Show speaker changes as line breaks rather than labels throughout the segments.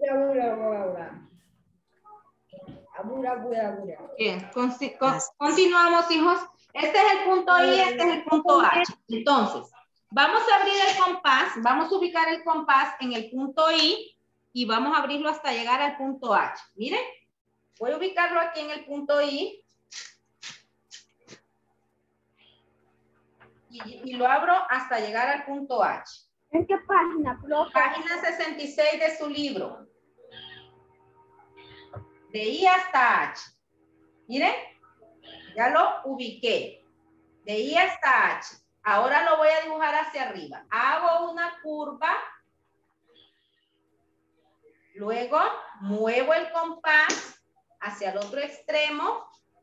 Bien, continuamos, hijos. Este es el punto I, este es el punto H. Entonces, vamos a abrir el compás, vamos a ubicar el compás en el punto I y vamos a abrirlo hasta llegar al punto H. Miren, voy a ubicarlo aquí en el punto I y lo abro hasta llegar al punto H.
¿En qué página, profe?
Página 66 de su libro. De I hasta H. Miren, ya lo ubiqué. De I hasta H. Ahora lo voy a dibujar hacia arriba. Hago una curva. Luego muevo el compás hacia el otro extremo.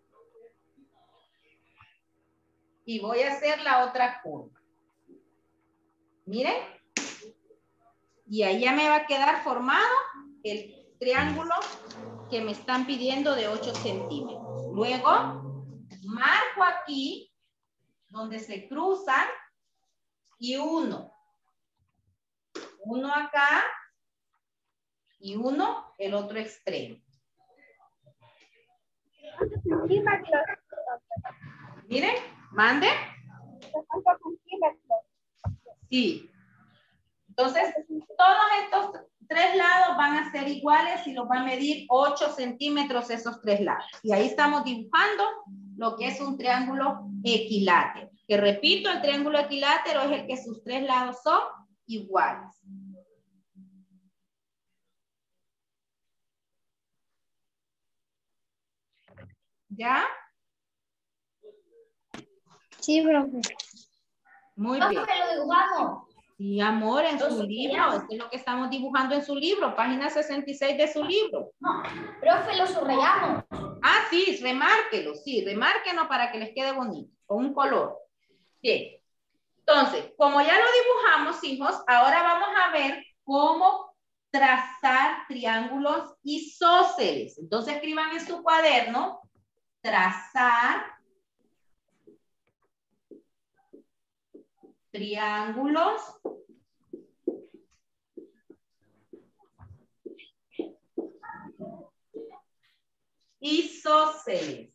Y voy a hacer la otra curva. Miren. Y ahí ya me va a quedar formado el triángulo que me están pidiendo de 8 centímetros. Luego marco aquí donde se cruzan y uno acá y uno el otro extremo. Miren, mande. Sí. Entonces, todos estos 3 lados van a ser iguales y los va a medir 8 centímetros esos 3 lados. Y ahí estamos dibujando lo que es un triángulo equilátero. Que repito, el triángulo equilátero es el que sus 3 lados son iguales. ¿Ya?
Sí, profe.
Muy bien.
Lo dibujamos.
Sí, amor, en su libro. Esto es lo que estamos dibujando en su libro. Página 66 de su libro.
No, profe, lo subrayamos.
Ah, sí, remárquelo. Sí, remárquenlo para que les quede bonito. Con un color. Bien. Entonces, como ya lo dibujamos, hijos, ahora vamos a ver cómo trazar triángulos isósceles. Entonces, escriban en su cuaderno, trazar triángulos isósceles.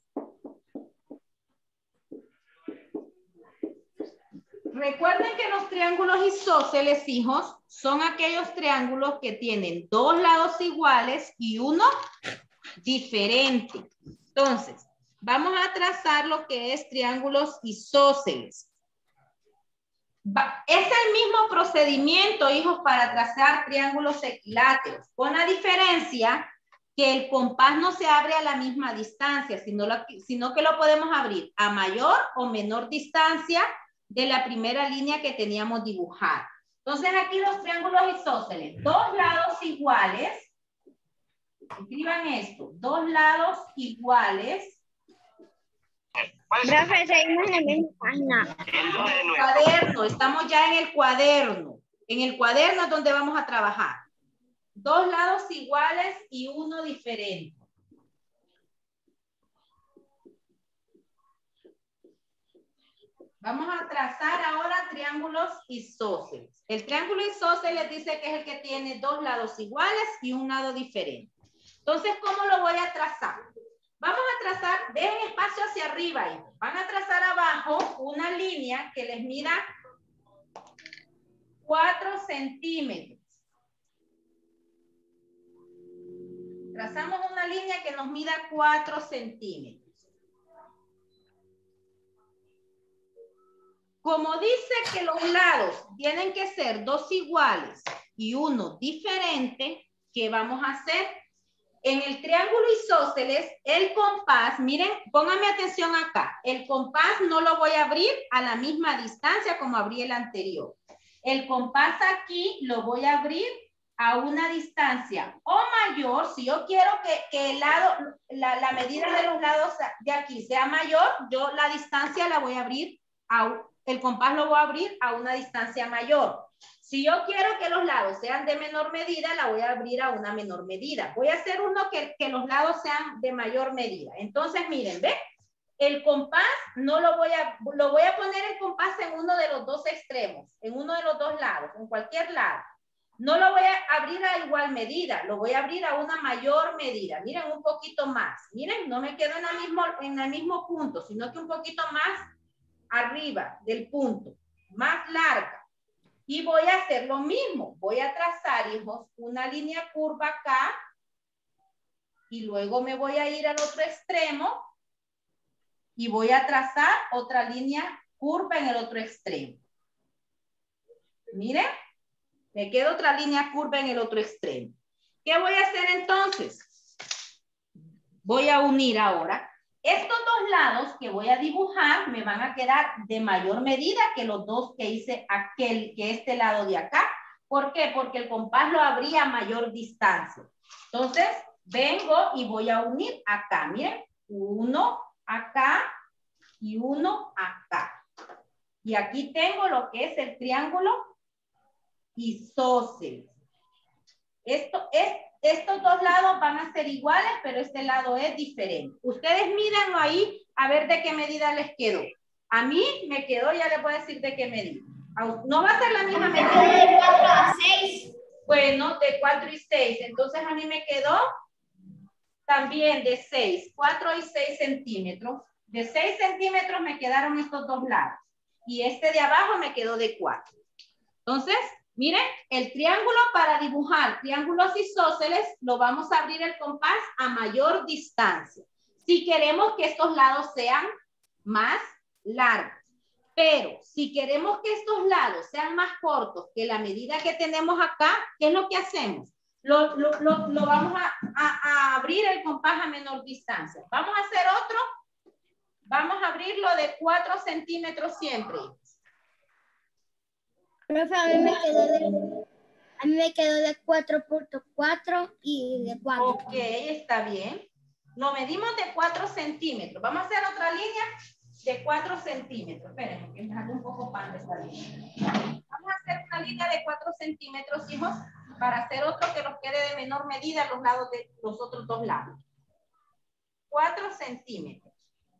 Recuerden que los triángulos isósceles, hijos, son aquellos triángulos que tienen 2 lados iguales y uno diferente. Entonces, vamos a trazar lo que es triángulos isósceles. Es el mismo procedimiento, hijos, para trazar triángulos equiláteros, con la diferencia que el compás no se abre a la misma distancia, sino que lo podemos abrir a mayor o menor distancia de la primera línea que teníamos dibujada. Entonces, aquí los triángulos isósceles, 2 lados iguales. Escriban esto, 2 lados iguales.
Profe, seguimos en la misma página.
El cuaderno, estamos ya en el cuaderno. En el cuaderno es donde vamos a trabajar. 2 lados iguales y uno diferente. Vamos a trazar ahora triángulos isósceles. El triángulo isósceles dice que es el que tiene 2 lados iguales y un lado diferente. Entonces, ¿cómo lo voy a trazar? Vamos a trazar, dejen espacio hacia arriba. Van a trazar abajo una línea que les mida 4 centímetros. Trazamos una línea que nos mida 4 centímetros. Como dice que los lados tienen que ser 2 iguales y uno diferente, ¿qué vamos a hacer? En el triángulo isósceles, el compás, miren, pónganme atención acá. El compás no lo voy a abrir a la misma distancia como abrí el anterior. El compás aquí lo voy a abrir a una distancia o mayor. Si yo quiero que el lado, la medida de los lados de aquí sea mayor, yo la distancia la voy a abrir el compás lo voy a abrir a una distancia mayor. Si yo quiero que los lados sean de menor medida, la voy a abrir a una menor medida. Voy a hacer uno que los lados sean de mayor medida. Entonces, miren, ¿ven? El compás no lo voy a poner el compás en uno de los 2 extremos, en uno de los 2 lados, en cualquier lado. No lo voy a abrir a igual medida, lo voy a abrir a una mayor medida. Miren, un poquito más. Miren, no me quedo en el mismo punto, sino que un poquito más arriba del punto, más larga. Y voy a hacer lo mismo. Voy a trazar, hijos, una línea curva acá. Y luego me voy a ir al otro extremo. Y voy a trazar otra línea curva en el otro extremo. Miren. Me queda otra línea curva en el otro extremo. ¿Qué voy a hacer entonces? Voy a unir ahora. Estos dos lados que voy a dibujar me van a quedar de mayor medida que los dos que hice que este lado de acá. ¿Por qué? Porque el compás lo abría a mayor distancia. Entonces, vengo y voy a unir acá. Miren, uno acá y uno acá. Y aquí tengo lo que es el triángulo isósceles. Estos dos lados van a ser iguales, pero este lado es diferente. Ustedes mídanlo ahí a ver de qué medida les quedó. A mí me quedó, ya les voy a decir de qué medida. No va a ser la misma medida.
De 4 a 6.
Bueno, de 4 y 6. Entonces a mí me quedó también de 6, 4 y 6 centímetros. De 6 centímetros me quedaron estos dos lados. Y este de abajo me quedó de 4. Entonces, miren, el triángulo para dibujar triángulos isósceles lo vamos a abrir el compás a mayor distancia. Si queremos que estos lados sean más largos. Pero si queremos que estos lados sean más cortos que la medida que tenemos acá, ¿qué es lo que hacemos? Lo vamos a abrir el compás a menor distancia. Vamos a hacer otro. Vamos a abrirlo de 4 centímetros siempre.
Profe, a mí me quedó de 4.4 y de 4.
Ok, está bien. Lo medimos de 4 centímetros. Vamos a hacer otra línea de 4 centímetros. Espérenme, que me hago un poco pan de esta línea. Vamos a hacer una línea de 4 centímetros, hijos, para hacer otro que nos quede de menor medida a los lados de los otros dos lados. 4 centímetros.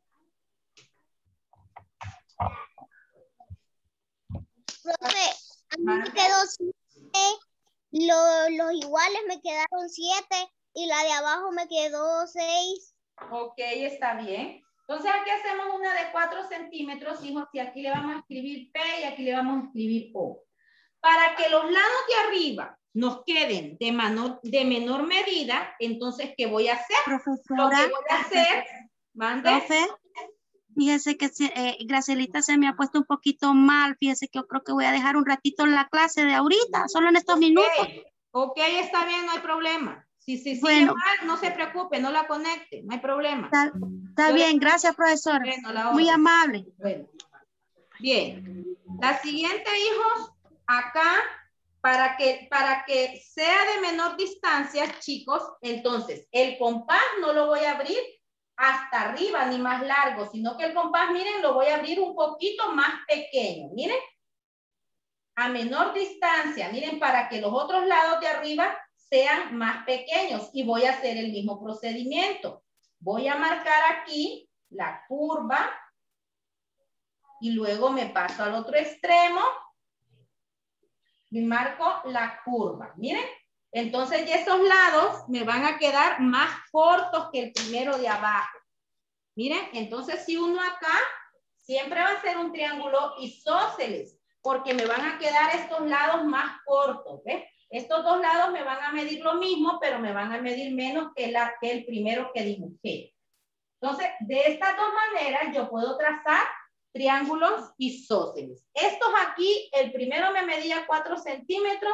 Profe, a mí me quedó 7, los iguales me quedaron 7 y la de abajo me quedó 6.
Ok, está bien. Entonces aquí hacemos una de 4 centímetros, hijos, y aquí le vamos a escribir P y aquí le vamos a escribir O. Para que los lados de arriba nos queden de menor medida, entonces, ¿qué voy a hacer?
Profesora.
Lo que voy a hacer, mande.
Profe, fíjese que Gracielita se me ha puesto un poquito mal. Fíjese que yo creo que voy a dejar un ratito en la clase de ahorita, solo en estos minutos.
Ok, está bien, no hay problema. Si sigue
Bueno,
mal, no se preocupe, no la conecte, no hay problema.
Está bien, gracias, profesora.
Bueno,
muy amable.
Bueno. Bien, la siguiente, hijos, acá, para que sea de menor distancia, chicos, entonces, el compás no lo voy a abrir hasta arriba ni más largo, sino que el compás, miren, lo voy a abrir un poquito más pequeño, miren, a menor distancia, miren, para que los otros lados de arriba sean más pequeños y voy a hacer el mismo procedimiento. Voy a marcar aquí la curva y luego me paso al otro extremo y marco la curva. Miren, entonces ya esos lados me van a quedar más cortos que el primero de abajo. Miren, entonces si uno acá, siempre va a ser un triángulo isósceles, porque me van a quedar estos lados más cortos, ¿ves? Estos dos lados me van a medir lo mismo, pero me van a medir menos que el primero que dibujé. Entonces, de estas dos maneras yo puedo trazar triángulos isósceles. Estos aquí, el primero me medía 4 centímetros.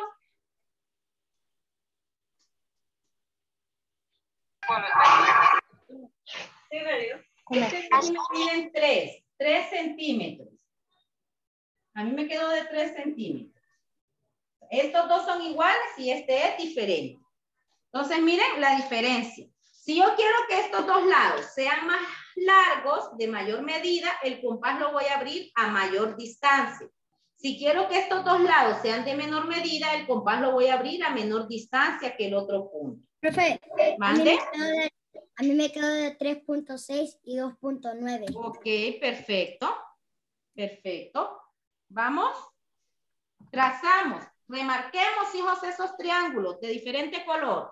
Este me miden 3 centímetros. A mí me quedó de 3 centímetros. Estos dos son iguales y este es diferente. Entonces, miren la diferencia. Si yo quiero que estos dos lados sean más largos, de mayor medida, el compás lo voy a abrir a mayor distancia. Si quiero que estos dos lados sean de menor medida, el compás lo voy a abrir a menor distancia que el otro punto.
Profe,
¿Mande?
a mí me quedó de 3.6 y 2.9.
Ok, perfecto. Perfecto. Vamos. Trazamos. Remarquemos, hijos, esos triángulos de diferente color.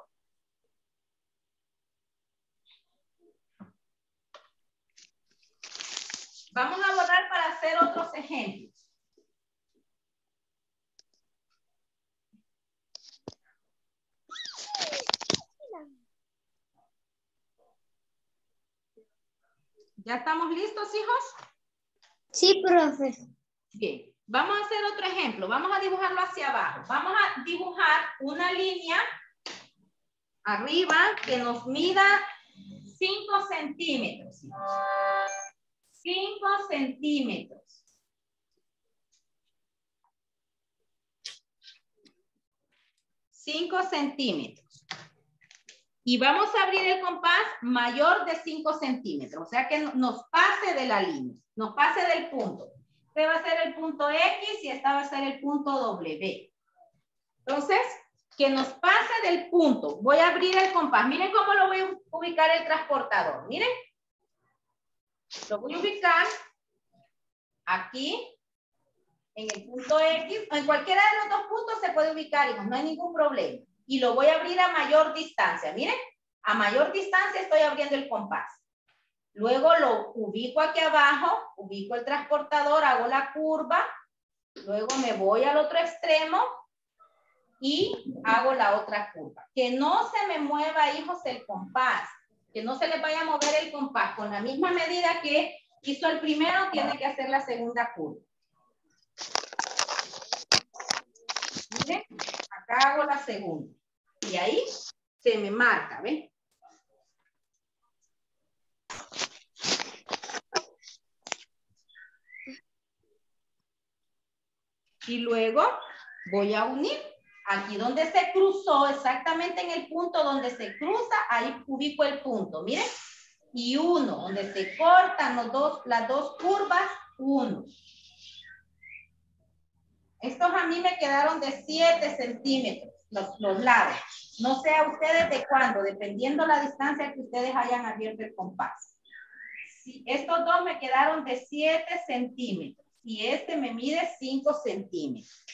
Vamos a borrar para hacer otros ejemplos. ¿Ya estamos listos, hijos?
Sí, profe.
Bien. Vamos a hacer otro ejemplo. Vamos a dibujarlo hacia abajo. Vamos a dibujar una línea arriba que nos mida 5 centímetros. 5 centímetros. 5 centímetros. Y vamos a abrir el compás mayor de 5 centímetros. O sea que nos pase de la línea. Nos pase del punto. Este va a ser el punto X y esta va a ser el punto W. Entonces, que nos pase del punto. Voy a abrir el compás. Miren cómo lo voy a ubicar el transportador. Miren. Lo voy a ubicar aquí, en el punto X. En cualquiera de los dos puntos se puede ubicar, hijos, no hay ningún problema. Y lo voy a abrir a mayor distancia. Miren, a mayor distancia estoy abriendo el compás. Luego lo ubico aquí abajo, ubico el transportador, hago la curva, luego me voy al otro extremo y hago la otra curva. Que no se me mueva, hijos, el compás, que no se le vaya a mover el compás. Con la misma medida que hizo el primero, tiene que hacer la segunda curva. Miren, acá hago la segunda. Y ahí se me marca, ¿ven? Y luego voy a unir. Aquí donde se cruzó, exactamente en el punto donde se cruza, ahí ubico el punto, miren. Y uno, donde se cortan las dos curvas, uno. Estos a mí me quedaron de 7 centímetros, los lados. No sé a ustedes de cuándo, dependiendo la distancia que ustedes hayan abierto el compás. Sí, estos dos me quedaron de 7 centímetros. Y este me mide 5 centímetros.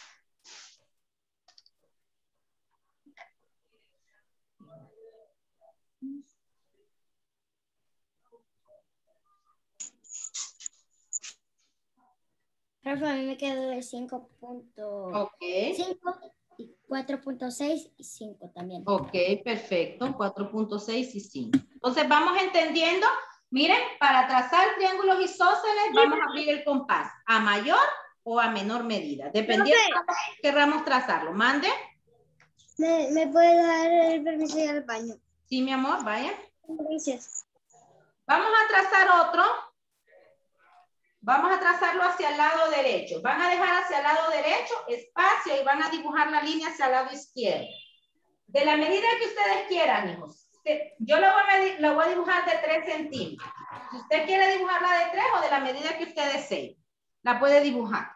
Profe, a mí me quedó de 5.5
Ok.
y 4.6 y 5 también.
Ok, perfecto. 4.6 y 5. Entonces vamos entendiendo. Miren, para trazar triángulos isósceles vamos a abrir el compás a mayor o a menor medida, dependiendo de cómo querramos trazarlo. Mande.
¿Me puede dar el permiso de ir al baño?
Sí, mi amor, vaya.
Gracias.
Vamos a trazar otro. Vamos a trazarlo hacia el lado derecho. Van a dejar hacia el lado derecho espacio y van a dibujar la línea hacia el lado izquierdo. De la medida que ustedes quieran, hijos. Yo la voy a dibujar de 3 centímetros. Si usted quiere dibujarla de 3 o de la medida que usted desee, la puede dibujar.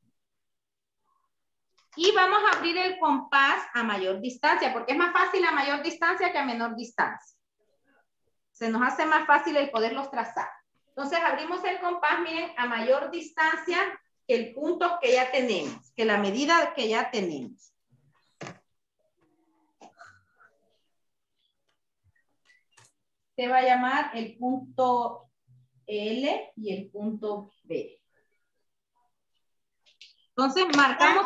Y vamos a abrir el compás a mayor distancia, porque es más fácil a mayor distancia que a menor distancia. Se nos hace más fácil el poderlos trazar. Entonces abrimos el compás, miren, a mayor distancia que el punto que ya tenemos, que la medida que ya tenemos. Se va a llamar el punto L y el punto B. Entonces marcamos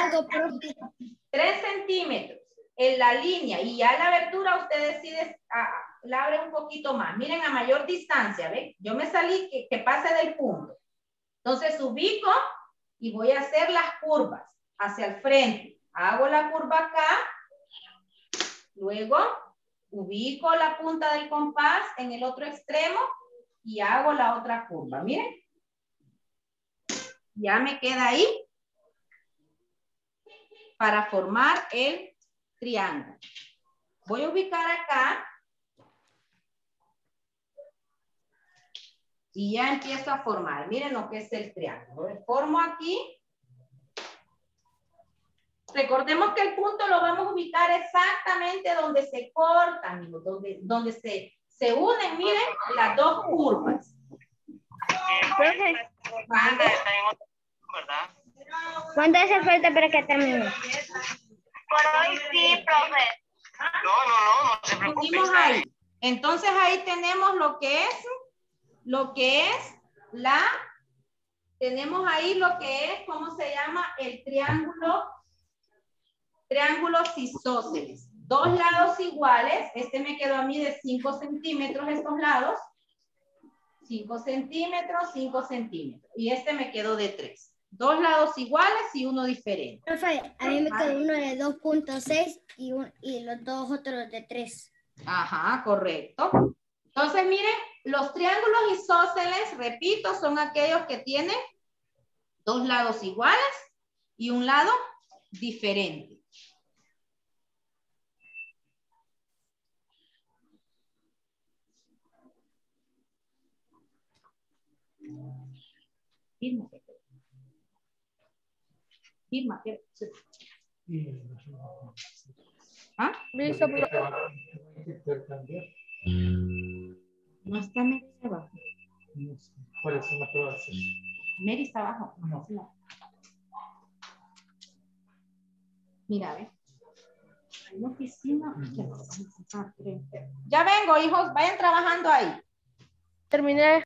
3 centímetros en la línea y ya la abertura usted decide, la abre un poquito más. Miren, a mayor distancia, ¿ven? Yo me salí que pase del punto. Entonces ubico y voy a hacer las curvas hacia el frente. Hago la curva acá, luego ubico la punta del compás en el otro extremo y hago la otra curva. Miren. Ya me queda ahí para formar el triángulo. Voy a ubicar acá y ya empiezo a formar. Miren lo que es el triángulo. Formo aquí. Recordemos que el punto lo vamos a ubicar exactamente donde se cortan, donde se unen, miren, las dos curvas.
Profe,
¿Vale?
¿Cuánto hace falta para que termine? Por hoy sí, profe.
No se preocupe.
Unimos ahí. Entonces ahí tenemos lo que es tenemos ahí lo que es, ¿cómo se llama? El triángulo isósceles. Dos lados iguales, este me quedó a mí de 5 centímetros estos lados. 5 centímetros, 5 centímetros. Y este me quedó de 3. Dos lados iguales y uno diferente.
Profe, a mí me quedó uno de 2.6 y los dos otros de 3.
Ajá, correcto. Entonces, miren, los triángulos isósceles, repito, son aquellos que tienen dos lados iguales y un lado diferente. Firma. ¿Ah? No está Mary abajo.
¿Cuáles son las pruebas?
Mary está abajo. No. Mira, ve. Hay una oficina. Ya vengo, hijos. Vayan trabajando ahí.
Terminé.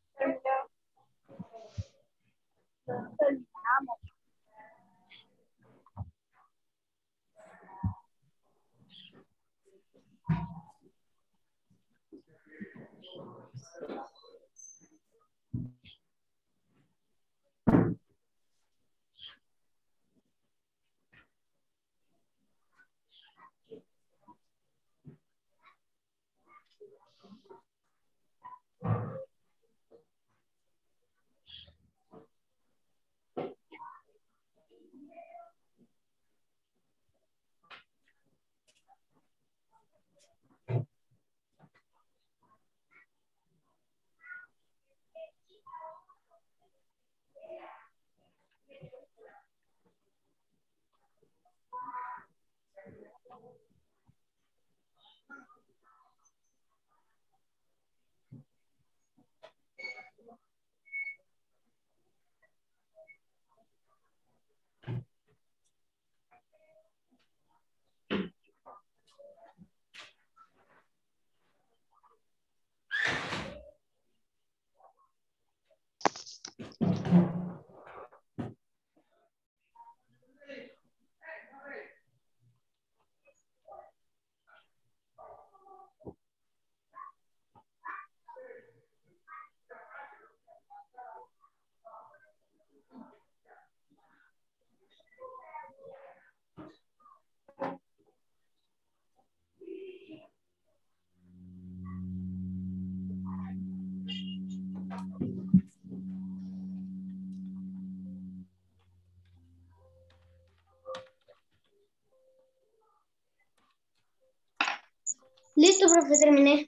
Listo, profe, terminé.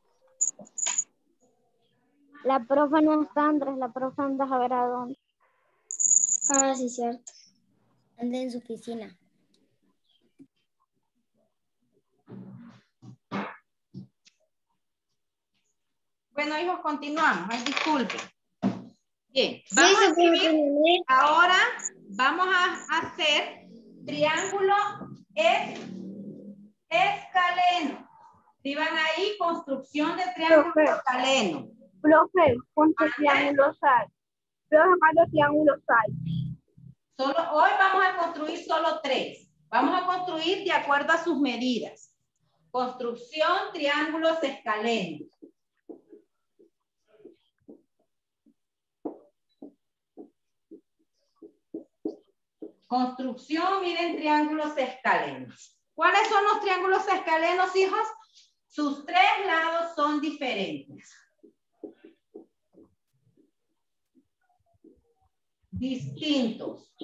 La profe no está, Andrés, la profe anda a ver a dónde. Ah, sí, cierto. Anda en su oficina.
Bueno, hijos, continuamos. Ay, disculpen. Bien, ahora vamos a hacer triángulo escaleno. Escriban ahí construcción de triángulo escaleno.
Profe, ¿cuántos triángulos hay? Profe, ¿cuántos triángulos hay?
Hoy vamos a construir solo 3. Vamos a construir de acuerdo a sus medidas. Construcción, triángulos escalenos. Construcción, miren, triángulos escalenos. ¿Cuáles son los triángulos escalenos, hijos? Sus 3 lados son diferentes. Distintos.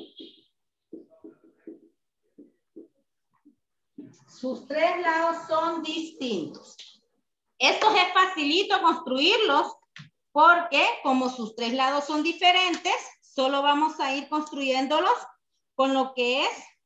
Sus 3 lados son distintos. Estos es facilito construirlos porque como sus 3 lados son diferentes, solo vamos a ir construyéndolos con lo que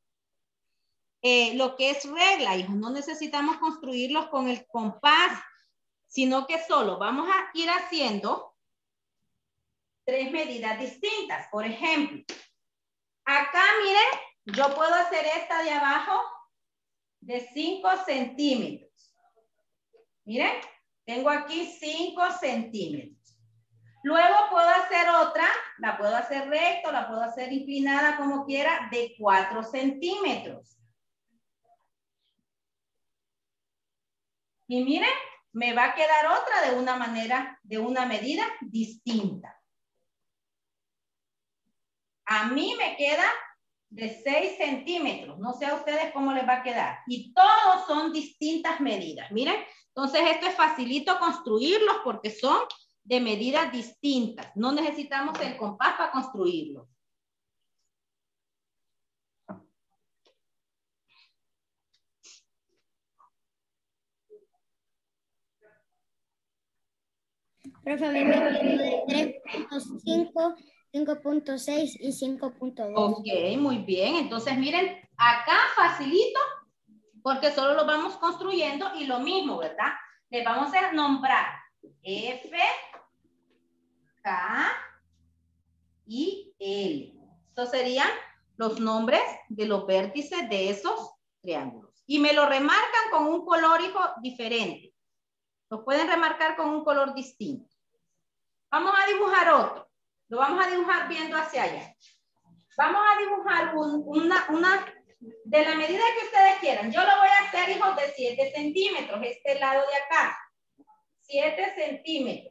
es regla, hijos. No necesitamos construirlos con el compás, sino que solo vamos a ir haciendo 3 medidas distintas. Por ejemplo, Acá, miren, yo puedo hacer esta de abajo de 5 centímetros. Miren, tengo aquí 5 centímetros. Luego puedo hacer otra, la puedo hacer recta, la puedo hacer inclinada como quiera, de 4 centímetros. Y miren, me va a quedar otra de una manera, de una medida distinta. A mí me queda de 6 centímetros. No sé a ustedes cómo les va a quedar. Y todos son distintas medidas. Miren, entonces esto es facilito construirlos porque son de medidas distintas. No necesitamos el compás para construirlos.
Profe, a mí me quedó de 3.5, 5.6 y 5.2.
Ok, muy bien. Entonces, miren, acá facilito porque solo lo vamos construyendo y lo mismo, ¿verdad? Le vamos a nombrar F, K y L. Estos serían los nombres de los vértices de esos triángulos. Y me lo remarcan con un color, hijo, diferente. Los pueden remarcar con un color distinto. Vamos a dibujar otro. Lo vamos a dibujar viendo hacia allá. Vamos a dibujar una de la medida que ustedes quieran. Yo lo voy a hacer, hijos, de 7 centímetros. Este lado de acá. 7 centímetros.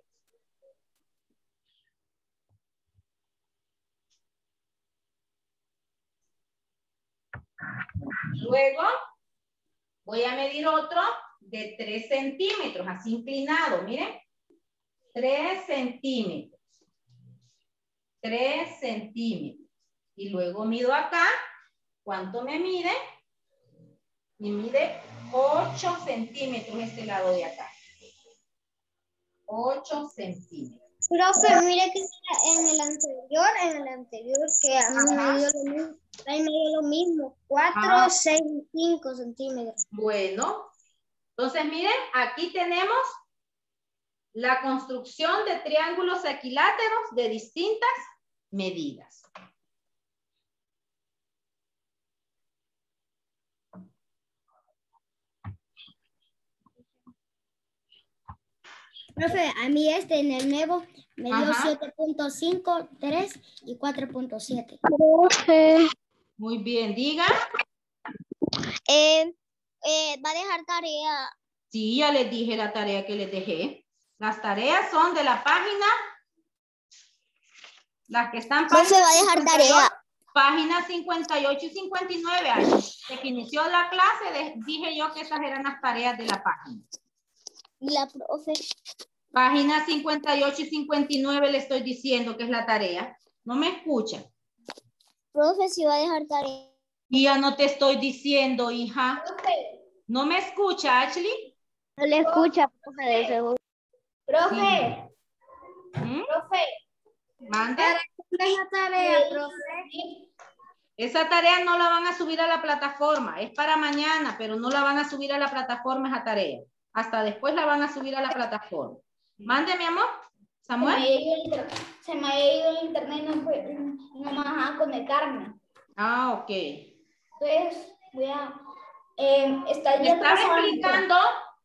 Luego voy a medir otro de 3 centímetros, así inclinado, miren. 3 centímetros. 3 centímetros. Y luego mido acá. ¿Cuánto me mide? Me mide 8 centímetros este lado de acá. 8 centímetros.
Profe, mire que en el anterior que a mí me dio lo mismo. A mí me dio lo mismo. 4, 6 y 5 centímetros.
Bueno, entonces miren, aquí tenemos la construcción de triángulos equiláteros de distintas medidas.
Profe, a mí en el nuevo me dio 7.5, 3 y 4.7.
Profe.
Muy bien, diga.
Va a dejar tarea.
Sí, ya les dije la tarea que les dejé. Las tareas son de la página. Las que están
Profe, va a dejar tarea.
Páginas 58 y 59. Desde que inició la clase, dije yo que esas eran las tareas de la página.
Y la profe.
Páginas 58 y 59 le estoy diciendo que es la tarea. ¿No me escucha?
Profe, si va a dejar tarea.
Y ya no te estoy diciendo, hija. ¿No me escucha, Ashley?
No le escucha, profe, de seguro. Profe.
¿Mm?
Profe.
¿Mande?
La tarea, profe.
Esa tarea no la van a subir a la plataforma. Es para mañana, pero no la van a subir a la plataforma esa tarea. Hasta después la van a subir a la plataforma. Mande, mi amor. Samuel.
Se me ha ido el internet y no me deja conectarme.
Ah, ok.
Entonces, voy a...
Me estaba explicando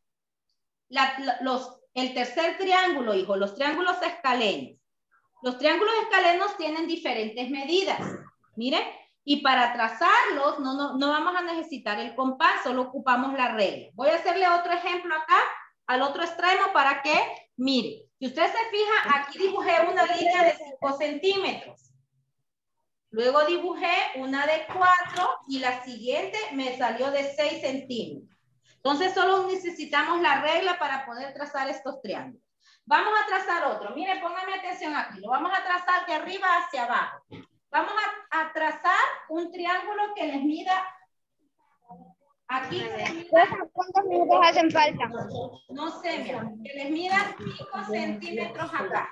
el tercer triángulo, hijo, los triángulos escalenos. Los triángulos escalenos tienen diferentes medidas. Miren, y para trazarlos no vamos a necesitar el compás, solo ocupamos la regla. Voy a hacerle otro ejemplo acá, al otro extremo, para que, mire, si usted se fija, aquí dibujé una línea de 5 centímetros. Luego dibujé una de 4 y la siguiente me salió de 6 centímetros. Entonces solo necesitamos la regla para poder trazar estos triángulos. Vamos a trazar otro. Miren, pónganme atención aquí. Lo vamos a trazar de arriba hacia abajo. Vamos a trazar un triángulo que les mida. Aquí.
¿Cuántos minutos hacen falta?
No sé, mi amor. Que les mida 5 centímetros acá.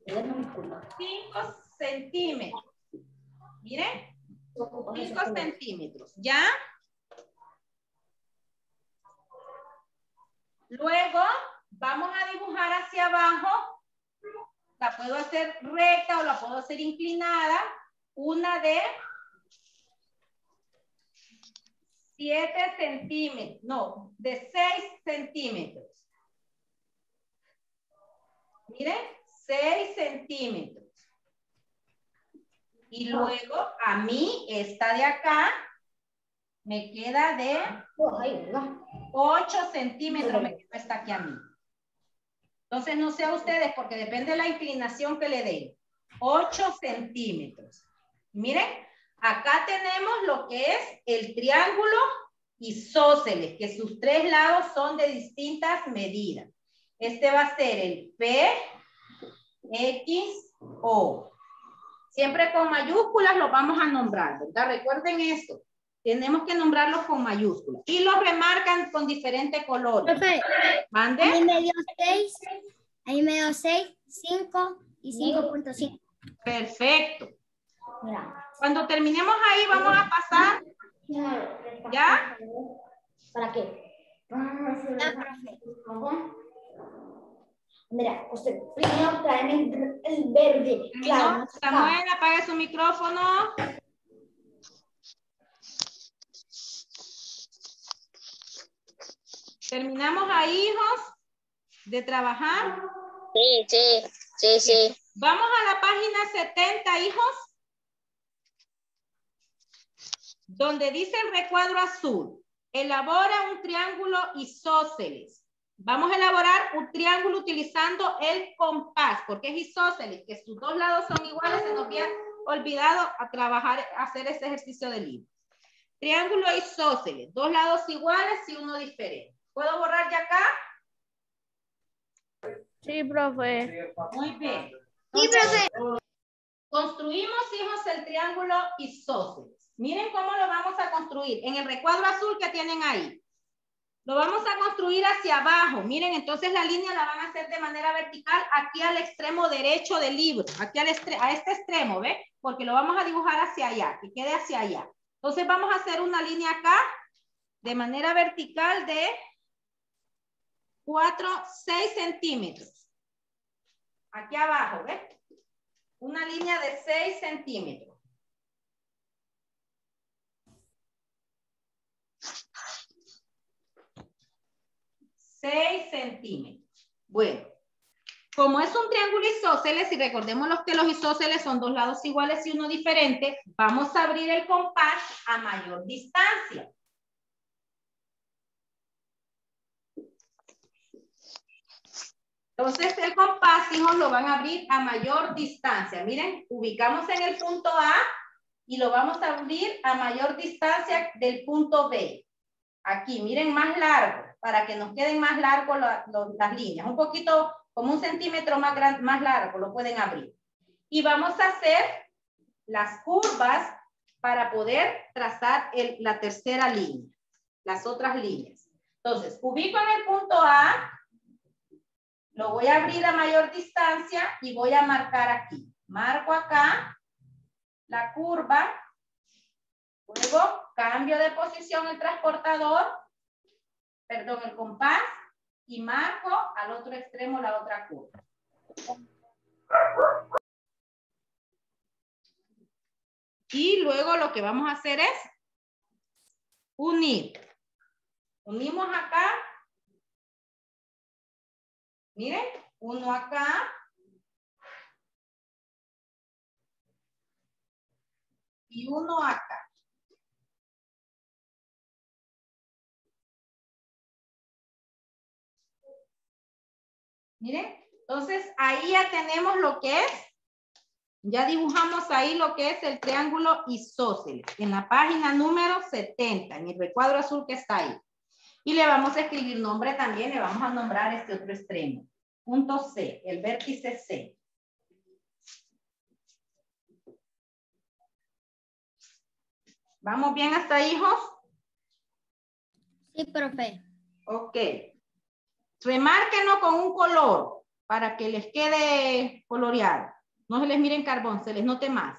5 centímetros. Miren. 5 centímetros. ¿Ya? Luego vamos a dibujar hacia abajo. La puedo hacer recta o la puedo hacer inclinada. Una de 7 centímetros, no, de 6 centímetros. Miren, 6 centímetros. Y luego a mí, esta de acá, me queda de 8 centímetros, me queda esta aquí a mí. Entonces, no sé a ustedes, porque depende de la inclinación que le den. 8 centímetros. Miren, acá tenemos lo que es el triángulo isósceles, que sus 3 lados son de distintas medidas. Este va a ser el P, X, O. Siempre con mayúsculas los vamos a nombrar, ¿verdad? Recuerden esto. Tenemos que nombrarlos con mayúsculas. Y los remarcan con diferentes colores.
Profe,
¿Mande?
ahí me dio 6, ahí me dio 6, 5 y 5.5.
Perfecto.
Mira.
Cuando terminemos ahí vamos a pasar. ¿Ya?
¿Para qué?
Ya, profe.
Mira, usted primero tráeme el verde. Claro,
¿Terminó? Samuel, apague su micrófono. ¿Terminamos ahí, hijos, de trabajar?
Sí.
Vamos a la página 70, hijos, donde dice el recuadro azul. Elabora un triángulo isósceles. Vamos a elaborar un triángulo utilizando el compás, porque es isósceles, que sus 2 lados son iguales. Se nos había olvidado a trabajar, a hacer ese ejercicio del libro. Triángulo isósceles, 2 lados iguales y uno diferente. ¿Puedo borrar ya acá?
Sí, profe.
Muy bien.
Sí,
Entonces,
profe.
construimos, hijos, el triángulo isósceles. Miren cómo lo vamos a construir. En el recuadro azul que tienen ahí. Lo vamos a construir hacia abajo. Miren, entonces la línea la van a hacer de manera vertical aquí al extremo derecho del libro. Aquí a este extremo, ¿ve? Porque lo vamos a dibujar hacia allá, que quede hacia allá. Entonces vamos a hacer una línea acá de manera vertical de 6 centímetros. Aquí abajo, ¿ves? Una línea de 6 centímetros. Bueno, como es un triángulo isósceles, y recordemos que los isósceles son 2 lados iguales y uno diferente, vamos a abrir el compás a mayor distancia. Entonces el compás, hijos, lo van a abrir a mayor distancia. Miren, ubicamos en el punto A y lo vamos a abrir a mayor distancia del punto B. Aquí, miren, más largo, para que nos queden más largos las líneas. Un poquito, como 1 centímetro más largo, lo pueden abrir. Y vamos a hacer las curvas para poder trazar la tercera línea, las otras líneas. Entonces, ubico en el punto A, lo voy a abrir a mayor distancia y voy a marcar aquí. Marco acá la curva. Luego cambio de posición el transportador, perdón, el compás, y marco al otro extremo la otra curva. Y luego lo que vamos a hacer es unir. Unimos acá. Miren, uno acá. Y uno acá. Miren, entonces ahí ya tenemos lo que es, ya dibujamos ahí lo que es el triángulo isósceles, en la página número 70, en el recuadro azul que está ahí. Y le vamos a escribir nombre también, le vamos a nombrar este otro extremo. Punto C, el vértice C. ¿Vamos bien hasta ahí, hijos?
Sí, profe.
Ok. Remárquenlo con un color para que les quede coloreado. No se les mire en carbón, se les note más.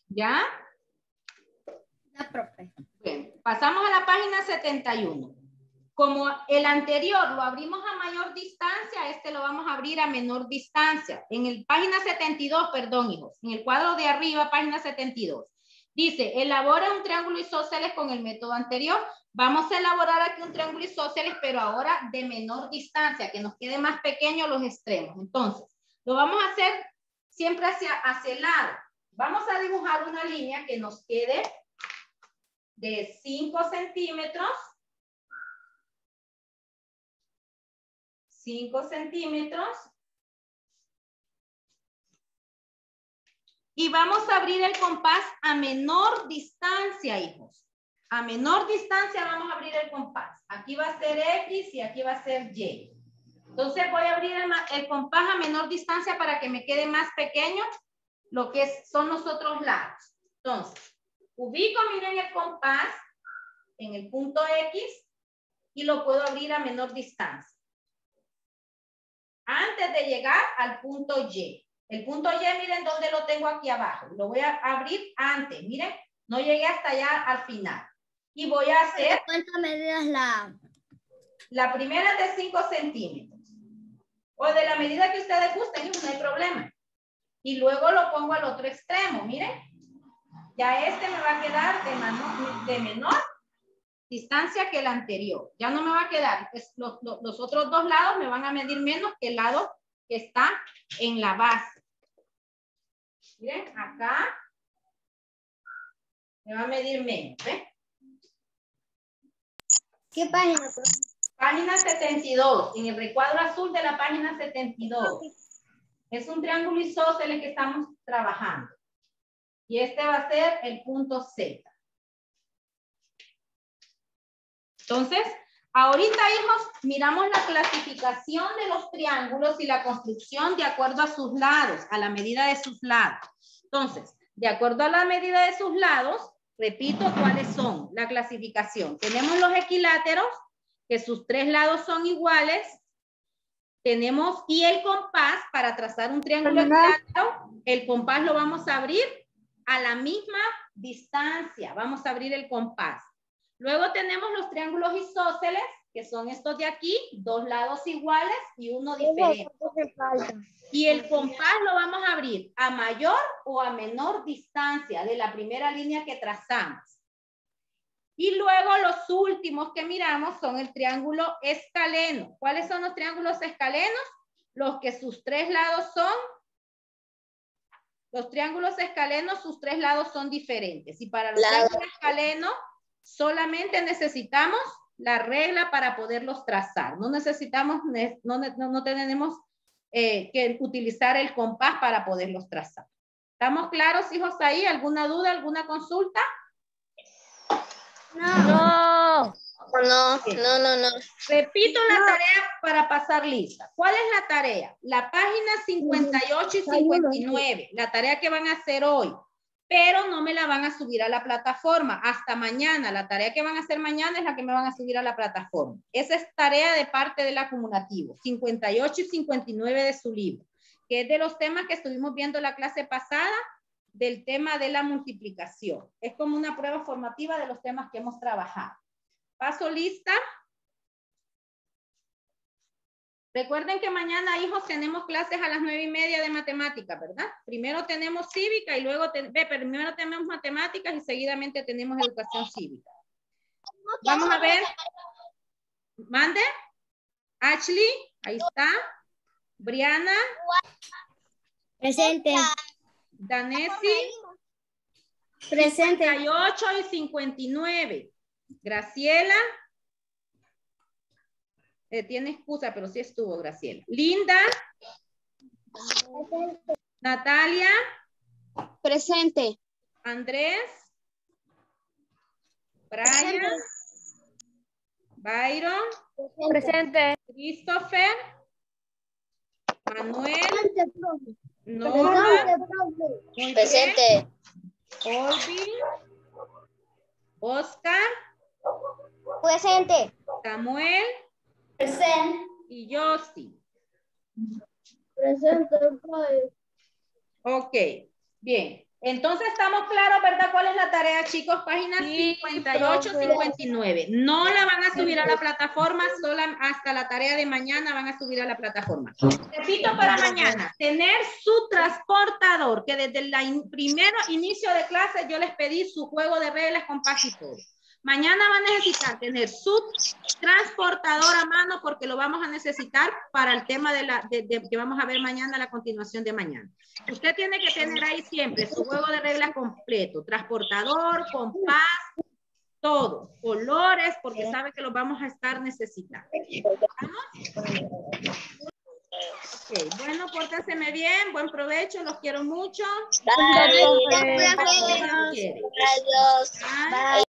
¿Ya?
La profe.
Bien, pasamos a la página 71. Como el anterior lo abrimos a mayor distancia, este lo vamos a abrir a menor distancia. En el página 72, perdón, hijos, en el cuadro de arriba, página 72. Dice, elabora un triángulo isósceles con el método anterior. Vamos a elaborar aquí un triángulo isósceles, pero ahora de menor distancia, que nos quede más pequeño los extremos. Entonces, lo vamos a hacer siempre hacia el lado. Vamos a dibujar una línea que nos quede de 5 centímetros. 5 centímetros. Y vamos a abrir el compás a menor distancia, hijos. A menor distancia vamos a abrir el compás. Aquí va a ser X y aquí va a ser Y. Entonces voy a abrir el compás a menor distancia para que me quede más pequeño lo que son los otros lados. Entonces, ubico, miren el compás en el punto X y lo puedo abrir a menor distancia. Antes de llegar al punto Y. El punto Y, miren dónde lo tengo aquí abajo. Lo voy a abrir antes, miren. No llegué hasta allá al final. Y voy a hacer...
¿Cuántas medidas la?
La primera es de 5 centímetros. O de la medida que ustedes gusten, no hay problema. Y luego lo pongo al otro extremo, miren. Ya este me va a quedar de menor distancia que el anterior. Ya no me va a quedar. Los otros dos lados me van a medir menos que el lado que está en la base. Miren, acá me va a medir menos, ¿ven?
¿Qué página?
Página 72, en el recuadro azul de la página 72. Es un triángulo isósceles que estamos trabajando. Y este va a ser el punto Z. Entonces, ahorita, hijos, miramos la clasificación de los triángulos y la construcción de acuerdo a sus lados, a la medida de sus lados. Entonces, de acuerdo a la medida de sus lados, repito cuáles son la clasificación. Tenemos los equiláteros, que sus tres lados son iguales. Tenemos, y el compás, para trazar un triángulo equilátero, el compás lo vamos a abrir a la misma distancia. Vamos a abrir el compás. Luego tenemos los triángulos isósceles, que son estos de aquí, dos lados iguales y uno diferente. Y el compás lo vamos a abrir a mayor o a menor distancia de la primera línea que trazamos. Y luego los últimos que miramos son el triángulo escaleno. ¿Cuáles son los triángulos escalenos? Los que sus tres lados son... Los triángulos escalenos, sus tres lados son diferentes. Y para los triángulos escalenos, solamente necesitamos la regla para poderlos trazar. No necesitamos, no tenemos que utilizar el compás para poderlos trazar. ¿Estamos claros, hijos, ahí? ¿Alguna duda, alguna consulta?
No.
Repito la tarea para pasar lista. ¿Cuál es la tarea? La página 58 y 59. La tarea que van a hacer hoy. Pero no me la van a subir a la plataforma. Hasta mañana. La tarea que van a hacer mañana es la que me van a subir a la plataforma. Esa es tarea de parte del acumulativo. 58 y 59 de su libro. Que es de los temas que estuvimos viendo la clase pasada. Del tema de la multiplicación. Es como una prueba formativa de los temas que hemos trabajado. Paso lista. Recuerden que mañana, hijos, tenemos clases a las 9:30 de matemática, ¿verdad? Primero tenemos cívica y luego, primero tenemos matemáticas y seguidamente tenemos educación cívica. Vamos a ver. Mande. Ashley, ahí está. Briana.
Presente.
Danesi.
Presente.
58 y 59. Graciela. Tiene excusa, pero sí estuvo, Graciela. Linda.
Presente.
Natalia.
Presente.
Andrés. Brian. Byron.
Presente.
Christopher. Manuel. Norma. Muy
Presente.
bien. Olvi. Oscar.
Presente.
Samuel.
Presente.
Y Yossi.
Presente.
Ok, bien. Entonces, estamos claros, ¿verdad? ¿Cuál es la tarea, chicos? Páginas 58, 59. No la van a subir a la plataforma, solo hasta la tarea de mañana van a subir a la plataforma. Repito para mañana, tener su transportador, que desde el primer inicio de clase yo les pedí su juego de reglas, compás y todo. Mañana van a necesitar tener su transportador a mano porque lo vamos a necesitar para el tema que vamos a ver mañana, la continuación de mañana. Usted tiene que tener ahí siempre su juego de reglas completo, transportador, compás, todo, colores, porque sabe que los vamos a estar necesitando. ¿Vamos? Okay. Bueno, pórtenseme bien, buen provecho, los quiero mucho.
Gracias.
Adiós.